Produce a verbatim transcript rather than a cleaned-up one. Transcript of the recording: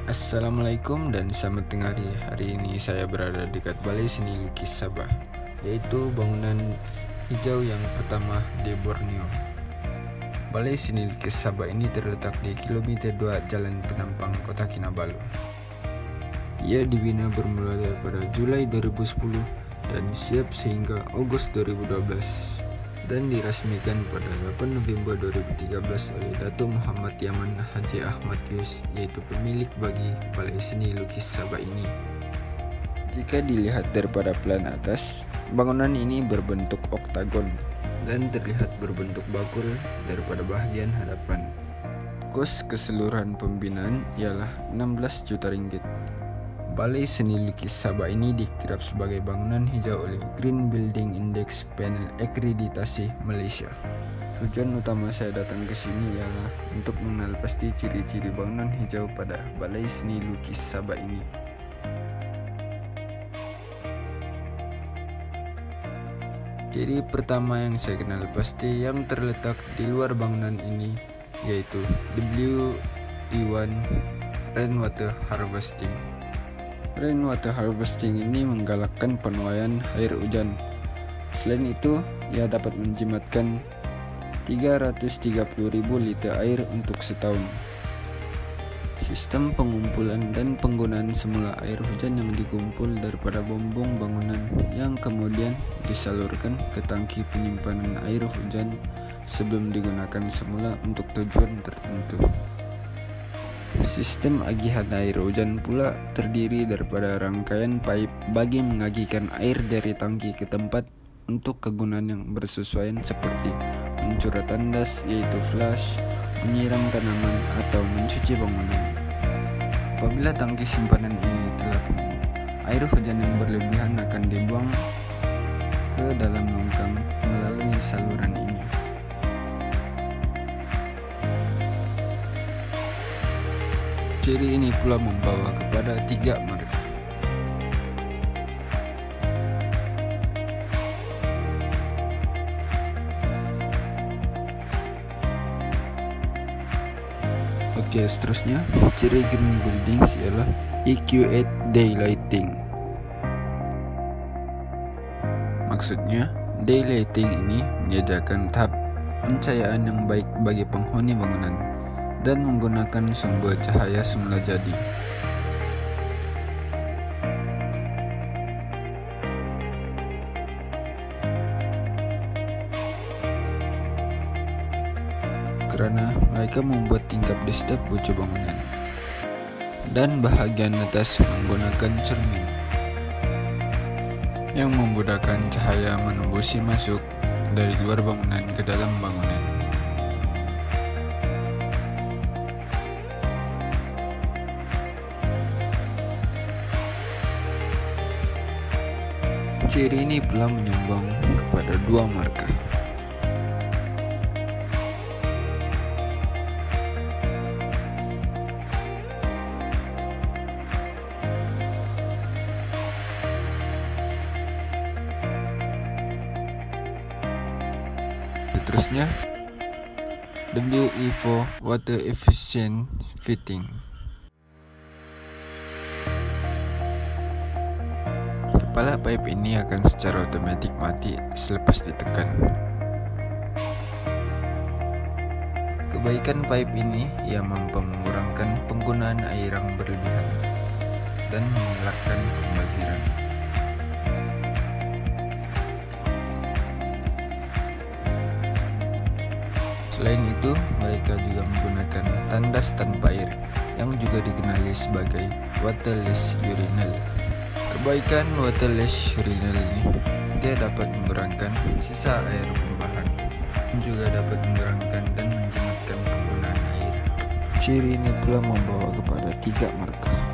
Assalamualaikum dan selamat tengah hari. Hari ini saya berada dekat Balai Seni Lukis Sabah, yaitu bangunan hijau yang pertama di Borneo. Balai Seni Lukis Sabah ini terletak di kilometer dua Jalan Penampang, Kota Kinabalu. Ia dibina bermula daripada Julai dua ribu sepuluh dan siap sehingga Agustus dua ribu dua belas, dan dirasmikan pada delapan November dua ribu tiga belas oleh Datuk Muhammad Yaman Haji Ahmad Yus, yaitu pemilik bagi Balai Seni Lukis Sabah ini. Jika dilihat daripada plan atas, bangunan ini berbentuk oktagon dan terlihat berbentuk bakul daripada bahagian hadapan. Kos keseluruhan pembinaan ialah enam belas juta ringgit. Balai Seni Lukis Sabah ini diktirap sebagai bangunan hijau oleh Green Building Index Panel Akreditasi Malaysia. Tujuan utama saya datang ke sini ialah untuk mengenal pasti ciri-ciri bangunan hijau pada Balai Seni Lukis Sabah ini. Ciri pertama yang saya kenal pasti yang terletak di luar bangunan ini yaitu W E satu Rainwater Harvesting. Rainwater harvesting ini menggalakkan penuaian air hujan. Selain itu, ia dapat menjimatkan tiga ratus tiga puluh ribu liter air untuk setahun. Sistem pengumpulan dan penggunaan semula air hujan yang dikumpul daripada bombong bangunan yang kemudian disalurkan ke tangki penyimpanan air hujan sebelum digunakan semula untuk tujuan tertentu. Sistem agihan air hujan pula terdiri daripada rangkaian pipe bagi mengagikan air dari tangki ke tempat untuk kegunaan yang bersesuaian seperti mencurah tandas yaitu flush, menyiram tanaman atau mencuci bangunan. Apabila tangki simpanan ini telah penuh, air hujan yang berlebihan akan dibuang ke dalam longkang melalui saluran ini. Ciri ini pula membawa kepada tiga marga. Oke, seterusnya ciri green buildings ialah E Q delapan daylighting. Maksudnya, daylighting ini menyediakan tahap pencahayaan yang baik bagi penghuni bangunan dan menggunakan sumber cahaya semula jadi. Karena mereka membuat tingkap di setiap bucu bangunan, dan bahagian atas menggunakan cermin yang memudahkan cahaya menembusi masuk dari luar bangunan ke dalam bangunan. Ciri ini pula menyumbang kepada dua marka. Seterusnya, W E empat Water Efficient Fitting. Kepala pipe ini akan secara otomatik mati selepas ditekan. Kebaikan pipe ini ia mampu mengurangkan penggunaan air yang berlebihan dan mengelakkan pembaziran. Selain itu, mereka juga menggunakan tandas tanpa air yang juga dikenali sebagai waterless urinal. Kebaikan waterless urinal ini, dia dapat mengurangkan sisa air pembahan, juga dapat mengurangkan dan menjimatkan penggunaan air. Ciri ini pula membawa kepada tiga marka.